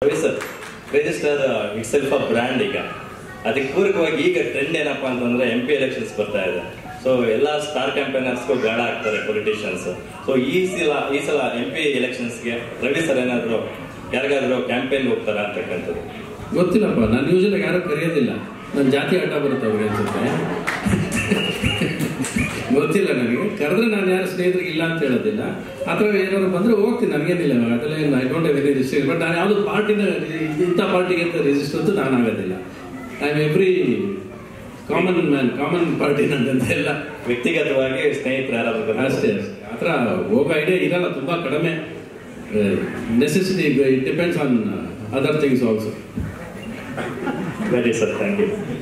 Sir, register itself a brand. ಈಗ ಅದಕ್ಕೆ ಪೂರಕವಾಗಿ ಈಗ ಟ್ರೆಂಡ್ ಏನಪ್ಪಾ ಅಂತಂದ್ರೆ MP ಎಲೆಕ್ಷನ್ಸ್ ಬರ್ತಾ ಇದೆ. ಸೊ ಎಲ್ಲ ಸ್ಟಾರ್ ಕ್ಯಾಂಪೇನರ್ಸ್ಗೂ ಗಾಢ ಆಗ್ತಾರೆ ಪೊಲಿಟಿಷಿಯನ್ಸ್. ಸೊ ಈ ಸಲ MP ಎಲೆಕ್ಷನ್ಸ್ಗೆ ರವಿ ಸರ್ ಏನಾದ್ರು ಯಾರಿಗಾದ್ರೂ ಕ್ಯಾಂಪೇನ್ ಹೋಗ್ತಾರ ಅಂತಕ್ಕಂಥದ್ದು ಗೊತ್ತಿಲ್ಲಪ್ಪ. ನಾನು ಯೂಶಲಿ ಯಾರು ಕರೆಯೋದಿಲ್ಲ, ನನ್ನ ಜಾತಿ ಆಟ ಬರುತ್ತೆ ಅವ್ರಿಗೆ ಅನ್ಸುತ್ತೆ. ಗೊತ್ತಿಲ್ಲ ನನಗೆ. ಕರೆದ್ರೆ ನಾನು ಯಾರು ಸ್ನೇಹಿತರಿಗೆ ಇಲ್ಲ ಅಂತ ಹೇಳೋದಿಲ್ಲ. ಅಥವಾ ಏನಾದ್ರು ಬಂದರೆ ಹೋಗ್ತೀನಿ, ನನಗೇನಿಲ್ಲ. ಅದೆಲ್ಲ I don't have any registration. But ನಾನು ಯಾವುದು ಪಾರ್ಟಿನ ಇಂಥ ಪಾರ್ಟಿಗೆ ಅಂತ ರಿಜಿಸ್ಟರ್ ಅಂತೂ ನಾನು ಆಗೋದಿಲ್ಲ. I am every common man, common party ನಂದಂತ ಎಲ್ಲ. ವ್ಯಕ್ತಿಗತವಾಗಿ ಸ್ನೇಹಿತರು ಯಾರಾದ್ರು ಅಷ್ಟೇ ಆ ಥರ ಹೋಗೋ ಐಡಿಯಾ ಇರಲ್ಲ, ತುಂಬ ಕಡಿಮೆ. Necessity it depends on other things also. Very sir, thank you.